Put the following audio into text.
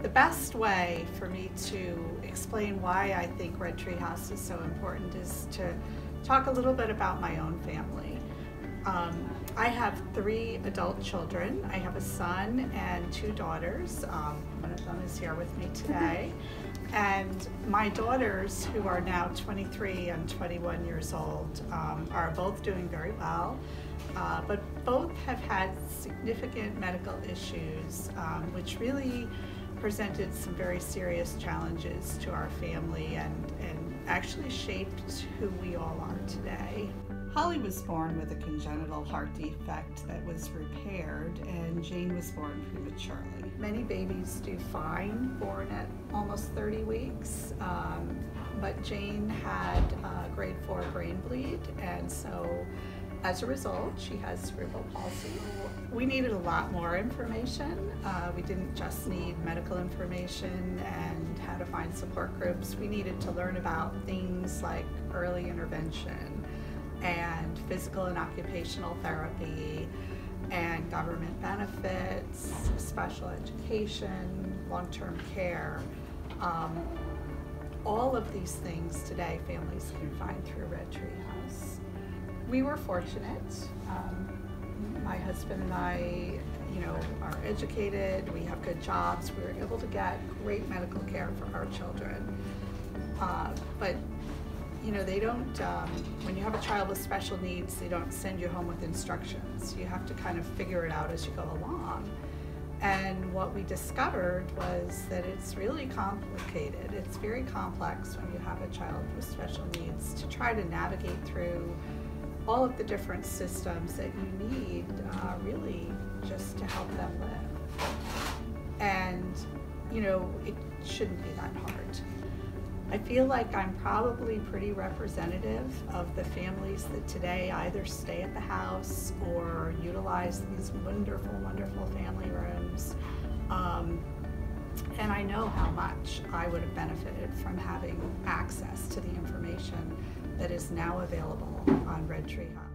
The best way for me to explain why I think Red Tree House is so important is to talk a little bit about my own family. I have 3 adult children. I have a son and 2 daughters. One of them is here with me today. And my daughters, who are now 23 and 21 years old, are both doing very well, but both have had significant medical issues, which really presented some very serious challenges to our family and actually shaped who we all are today. Holly was born with a congenital heart defect that was repaired, and Jane was born prematurely. Many babies do fine born at almost 30 weeks, but Jane had grade 4 brain bleed, and so as a result, she has cerebral palsy. We needed a lot more information. We didn't just need medical information and how to find support groups. We needed to learn about things like early intervention and physical and occupational therapy and government benefits, special education, long-term care. All of these things today families can find through Red Tree House. We were fortunate. My husband and I, are educated. We have good jobs. We were able to get great medical care for our children. But they don't, when you have a child with special needs, they don't send you home with instructions. You have to kind of figure it out as you go along. And what we discovered was that it's really complicated. It's very complex when you have a child with special needs to try to navigate through all of the different systems that you need really just to help them live. And, it shouldn't be that hard. I feel like I'm probably pretty representative of the families that today either stay at the house or utilize these wonderful, wonderful family rooms. And I know how much I would have benefited from having access to the information that is now available on Red Tree House.